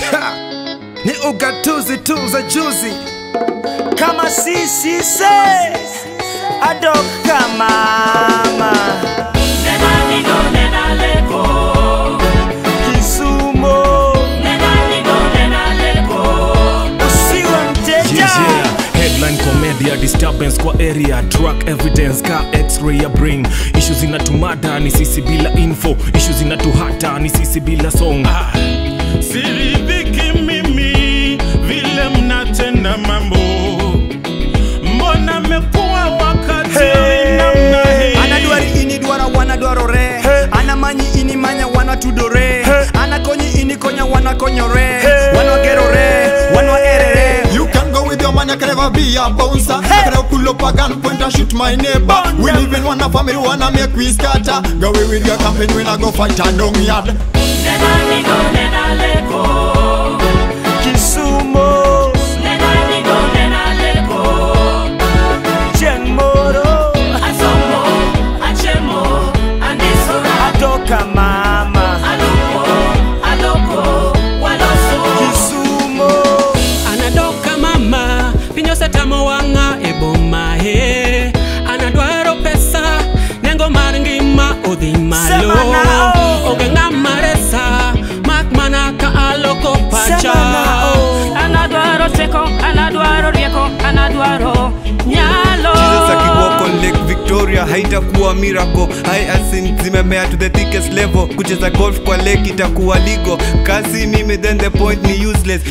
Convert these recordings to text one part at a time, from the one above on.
Ni ugatuzi tu za juzi. Kama Sisi say adoka mama. Nena nigo nena leko Kisumu. Nena nigo nena leko Usiwe mteja. Headline comedy, disturbance kwa area. Track evidence ka x-ray ya bring. Issues inatumada ni sisi bila info. Issues inatuhata ni sisi bila song. Siridhiki mimi vile mnatenda mambo. Mbona mekuwa wakati namna hii? Anaduari ini duara wana duarore. Anamanyi ini manya wana tudore. Anakonyi ini konya wana konyore. Wana gerore, wana erere. You can go with your man, you can never be a bouncer. I can pull up a gun, point and shoot my neighbor. We live in one family, wanna make we scatter. Go away with your campaign, when I go fight a long yard. Nena nigo nena leko Kisumu. Nena nigo nena leko Jengmoro. Asomo, achemo, andisora Adoka mama. Aloko, waloso Kisumu. Anadoka mama, pinyo setamo wanga eboma he. Anadwaro pesa, nengo maringima odhi malo. Ogenga maresa, makmanaka aloko pacha. Anadwaro teko, anadwaro rieko, anadwaro nyalo. Jesus akiwalk on Lake Victoria haitakuwa miracle. Hyacinth zimemea to the thickest level. Kucheza golf kwa lake itakuwa legal. Kasi mimi then the point ni useless.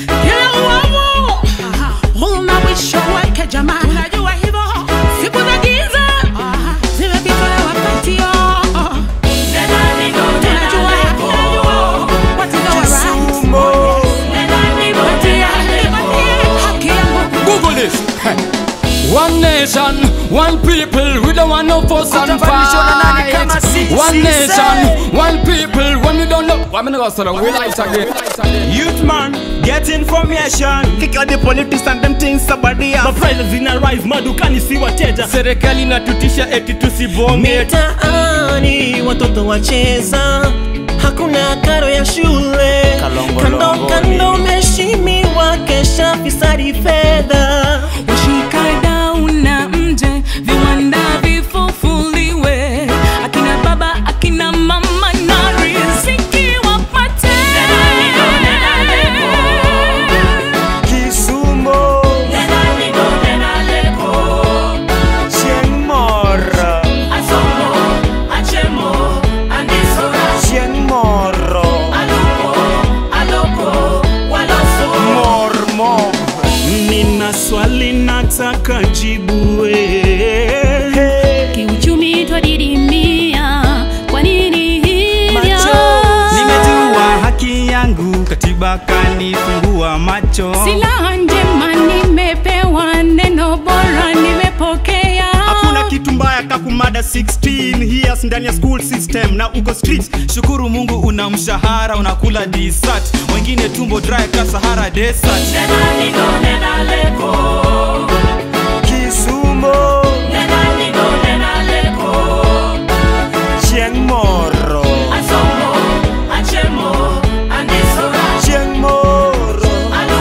Unawisho wake jamaa. Unajua hivyo, siku za giza zimepita wakati yo. Nena nigo nena leko What is our right? Kisumu. Nena nigo nena leko Google this. One nation, one people, we don't want no fuss and fight. One nation, one people, when you don't know, I'm gonna go so long, we like again. Youth man, get information. Kick out the politics and them things somebody else. Maprices zina rise, madukani si wateja. Serikali inatutisha eti tusibonge. Mitaani watoto wacheza, hakuna karo ya shule. Kando kando mheshimiwa kesha fisadi fedha. Washikadau na mje, viwanda vifufuliwe. Akina baba, akina mama na riziki wapate. Nena nigo nena leko Kisumu. Nena nigo nena leko Jengmoro. Asomo, achemo, andisora Jengmoro. Aloko, waloso Mormo. Nina swali nataka jibue. Kiuchumi twadidimia, kwa nini hivyo? Nimejua haki yangu, katiba kanifungua macho. Silaha njema nimepewa, neno bora nimepokea. Hakuna kitu mbaya kakumada 16 years ndani ya school system na uko street. Shukuru Mungu una mshahara, unakula dessert. Wengine tumbo dry ka Sahara desert. Nena nigo nena leko Kisumu. Nena nigo nena leko Jengmoro. Asomo, achemo, andisora Jengmoro.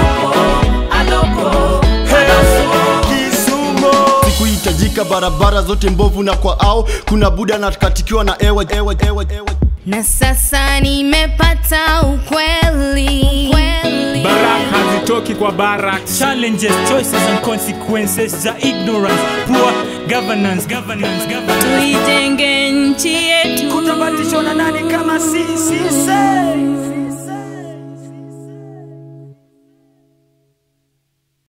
Aloko, waloso Kisumu. Sikuhitajika barabara zote mbovu na kwa ao. Kuna buda na tukatikiwa na ewe. Na sasa nimepata ukweli. Baraka hazitoki kwa barak. Challenges, choices and consequences za ignorance. Poor governance. Tuitenge nchi yetu. Kutabatishwa na nani kama Sisi?